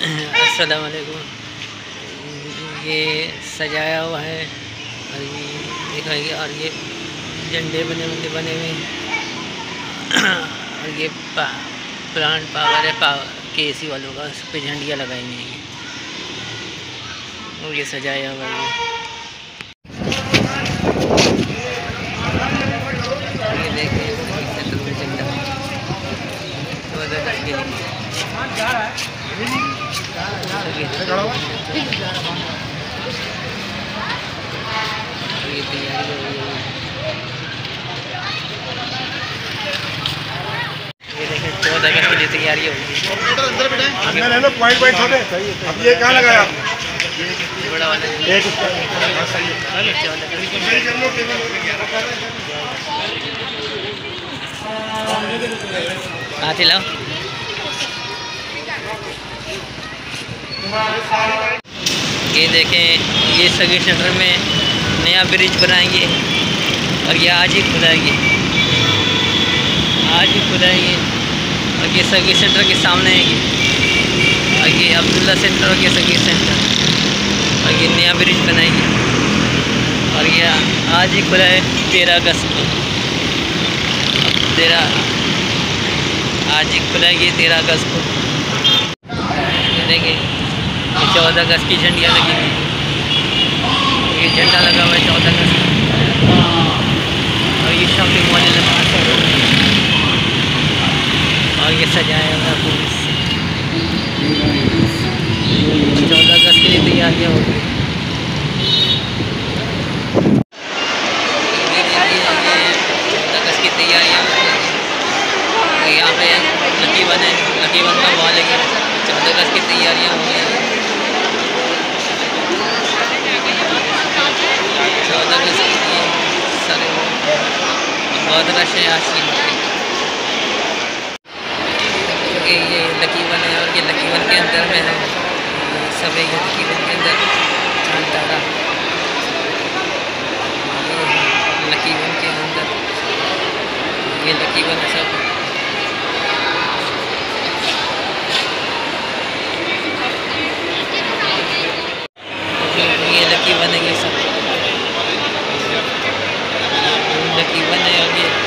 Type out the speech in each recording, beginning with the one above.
अस्सलाम वालेकुम। ये सजाया हुआ है और ये दिखाइए, और ये झंडे बने हुए हैं और ये प्लांट पावर है, KC वालों का, उस पर झंडियाँ लगाई हुई हैं और ये सजाया हुआ है। ये देखिए सेंटर में झंडा 14 अगस्त के लिए। ये तैयारी हो रही है। ये देखिए 14 अगस्त के लिए तैयारी हो रही है। अब ये कहाँ लगाया बड़ा वाला हाथी लाओ। ये देखें, ये सर्विस सेंटर में नया ब्रिज बनाएंगे और ये आज ही खुदाएंगे, और ये सर्विस सेंटर के सामने है ये, और ये अब्दुल्ला सेंटर और ये सर्विस सेंटर, और ये नया ब्रिज बनाएंगे और ये आज ही खुला है 13 अगस्त को। आज ही खुला है ये 13 अगस्त को। देखिए 14 अगस्त की झंडियाँ लगी हुई, ये झंडा लगा हुआ है 14 अगस्त, और ये शॉपिंग मॉल लगा और ये सजाया हुआ पुलिस से। 14 अगस्त के लिए तैयारियाँ हो गई। तैयारियाँ यहाँ पे लकी वन का वॉल है। 14 अगस्त की तैयारियाँ हो गई। 14 अगस्त के लिए सारे बहुत रश है आज की। ये लकी वन है और ये लकी वन के अंदर में है सब, ये लकी वन के अंदर चांदारा, लकी वन के अंदर ये लकी वन है सब। ये लकी वन है, ये सब लकी वन है। और ये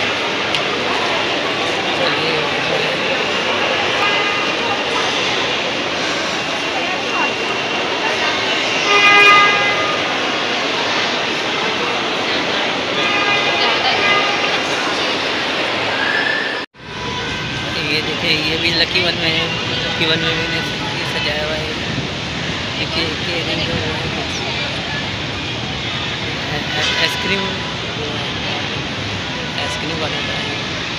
देखिए, ये भी लकी वन में है। लकी वन में भी सजाया हुआ है, आइसक्रीम बनाता है।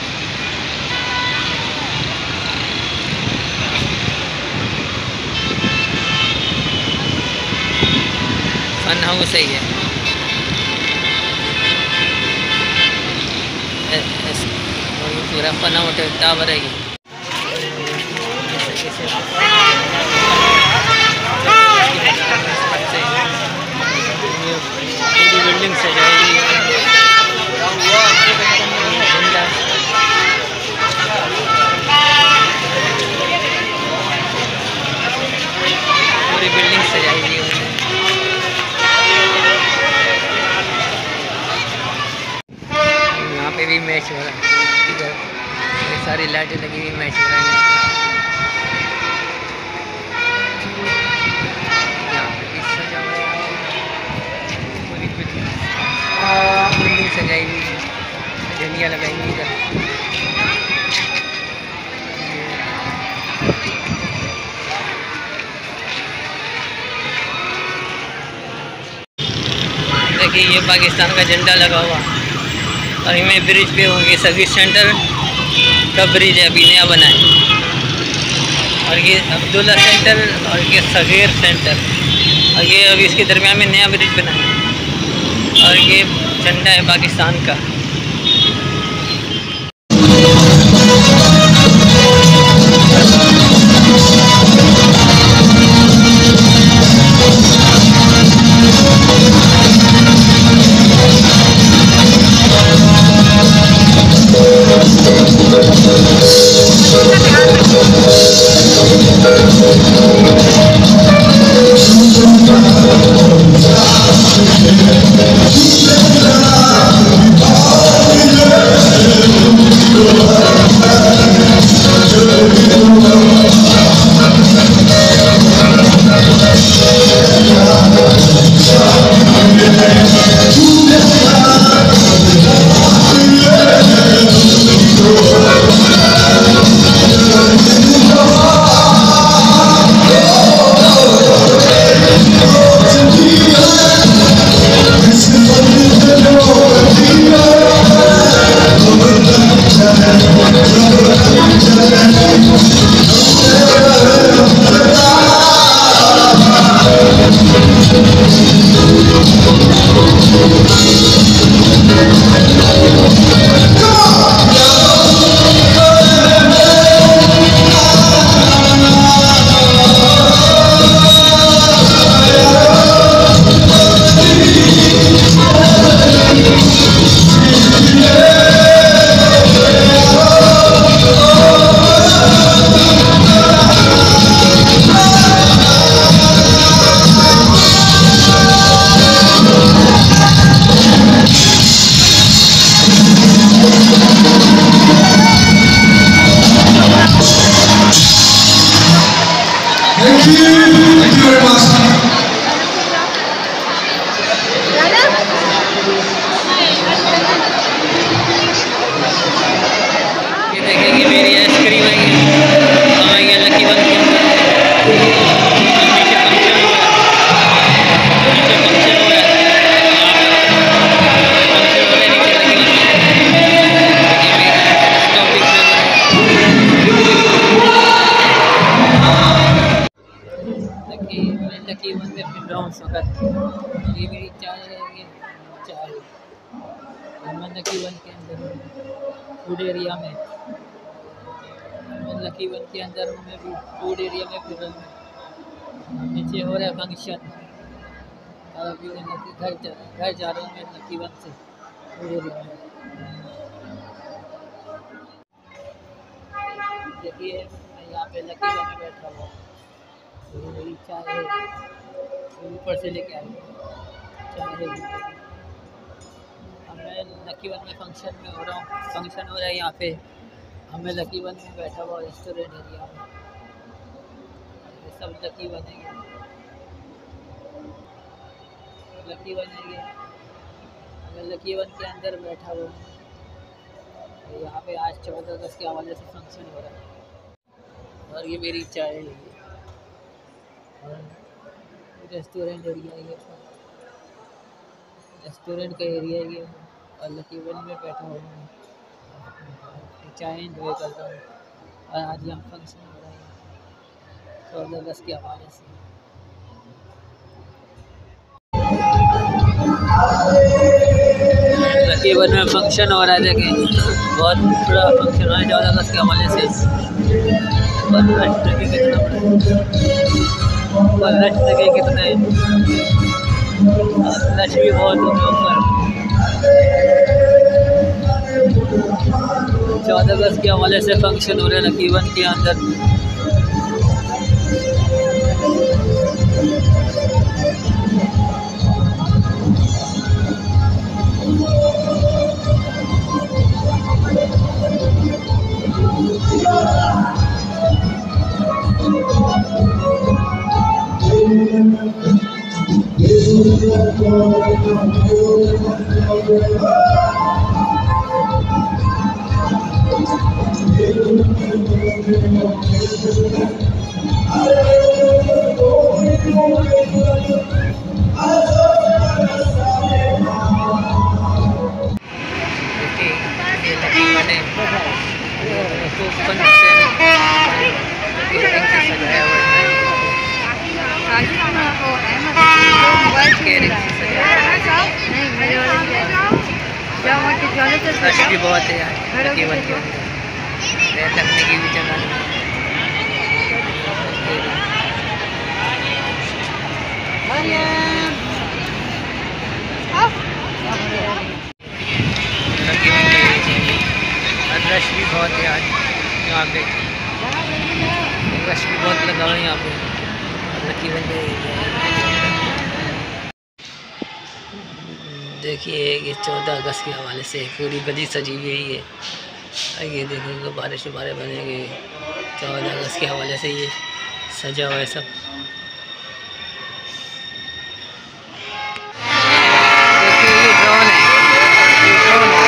फन हाउस है ये, पूरा फन हाउस टावर है ये। पूरी बिल्डिंग सजाई हुई है। पूरी बिल्डिंग सजाई हुई है। यहाँ पे भी मैच हो रहा है, इधर ये सारी लाइटें लगी हुई, मैच हो रहा है। बिल्डिंग सजाई हुई है, झंडियाँ लगाई हुई इधर। देखिए, ये पाकिस्तान का झंडा लगा हुआ और इनमें ब्रिज पे होंगे। सर्विस सेंटर का ब्रिज है, अभी नया बना है, और ये अब्दुल्ला सेंटर और ये सगीर सेंटर, और ये अभी इसके दरमियान में नया ब्रिज बना है, और ये झंडा है पाकिस्तान का। ये मेरी चाय है, ये चाय लकी वन के अंदर फूड एरिया में, लकी वन के अंदर में भी फूड एरिया में फिर नीचे हो रहा है फंक्शन। और अभी घर जा रहा हूँ मैं लकी वन से फूड एरिया में। देखिए मैं यहाँ पे लकी वन में बैठा हुआ, तो मेरी चाय है ऊपर से लेके आई चाय है। मैं लकी वन में फंक्शन में हो रहा हूँ, फंक्शन हो रहा है यहाँ पे, हमें लकी वन में बैठा हुआ रेस्टोरेंट एरिया में, ये सब लकी वन है, लकी वन है ये। मैं लकी वन के अंदर बैठा हुआ हूँ। यहाँ पे आज 14 अगस्त के हवाले से फंक्शन हो रहा है और ये मेरी चाय है, और रेस्टोरेंट एरिया है, रेस्टोरेंट का एरिया है ये, और लकी वन में बैठा हुआ हूँ, चाय एंजॉय कर रहा हूँ। और आज यहाँ फंक्शन हो रहा है 14 अगस्त के हवाले से। लकी वन में फंक्शन हो रहा है, देखें बहुत बड़ा फंक्शन हो रहा है 14 अगस्त के हवाले से। और रश देखें कितना बड़ा, और रश देखें कितना है, रश भी बहुत है ऊपर। 14 अगस्त के हवाले से फंक्शन हो रहा है लकी वन के अंदर। रश भी बहुत है यार लकी वन के अंदर, लगने की भी जगह नहीं। लकी वन के रश भी बहुत है आज यहाँ पे, रश भी बहुत लगा हुआ है यहाँ पे, तकरीबन देखिए ये 14 अगस्त के हवाले से पूरी गली सजी हुई है। ये देखिए गुब्बारे शुब्बारे बनेंगे 14 अगस्त के हवाले से, ये सजा हुआ है सब। देखिए ये ड्रोन है, ये ड्रोन है।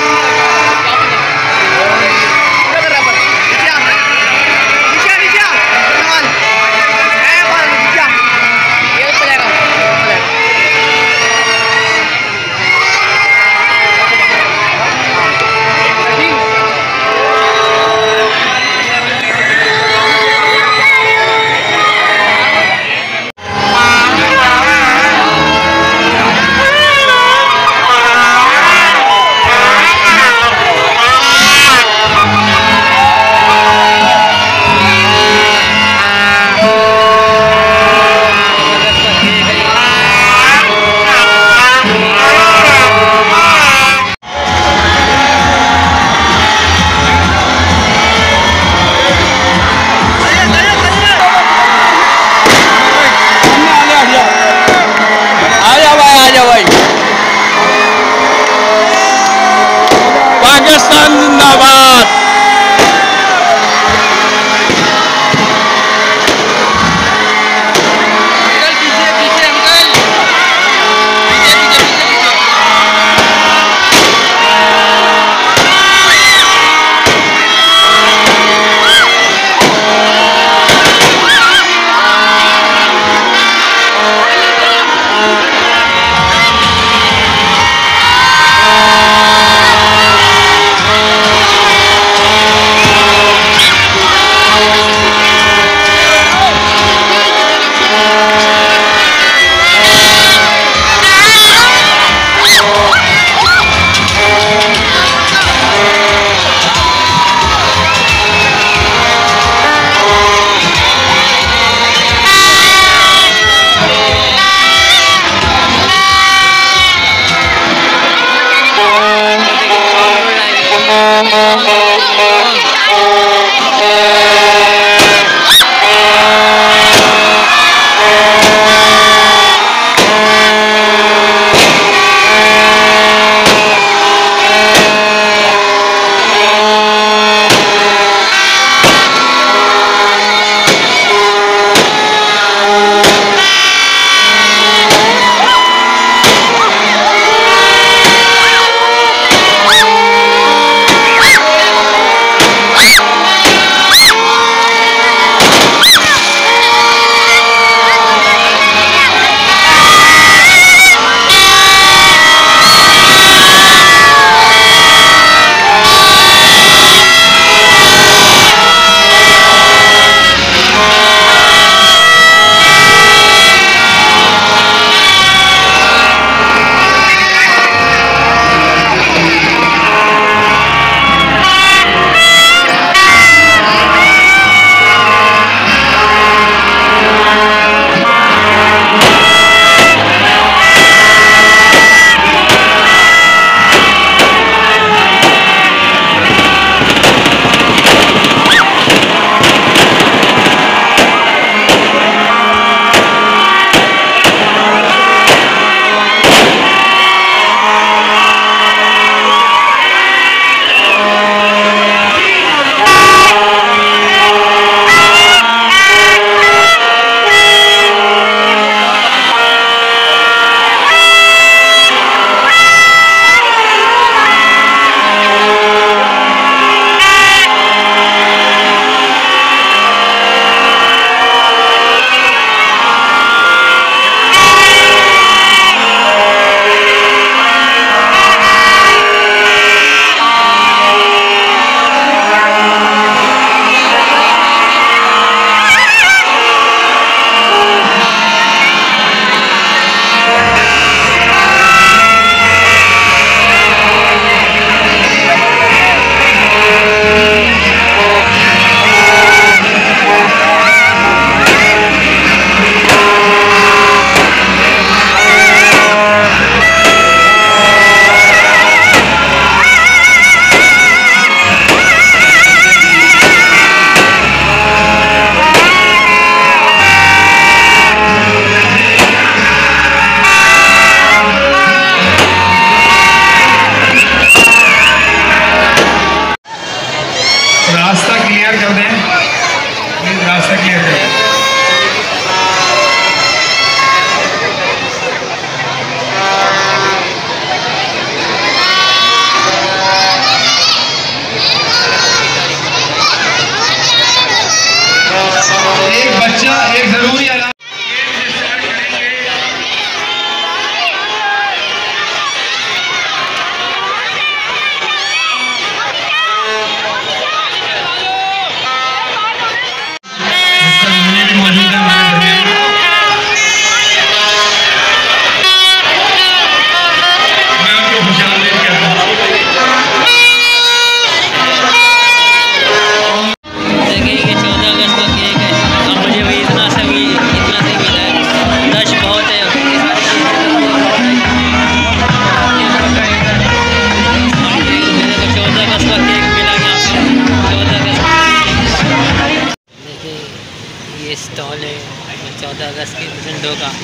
14 अगस्त की झंडों का।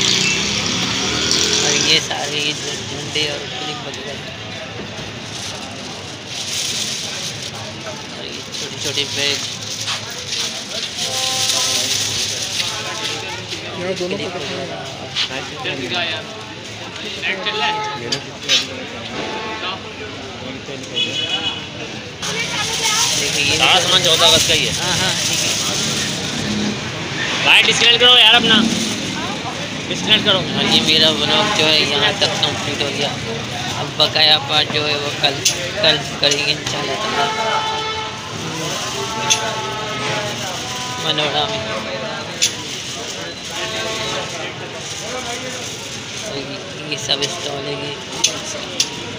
और ये सारे झंडे और क्लिप वगैरह, और ये छोटे छोटे बैग, क्लिप वगैरह। देखिए ये सारा सामान 14 अगस्त का ही है। हाँ हाँ ठीक है। भाई डिस्कनेक्ट करो यार अपना, डिस्कनेक्ट करो। और ये मेरा ब्लॉग जो है यहाँ तक कंप्लीट हो गया। अब बकाया पार्ट जो है वो कल करेंगे इंशाल्लाह ताला मनोड़ा में। तो ये सब स्टॉल है ये।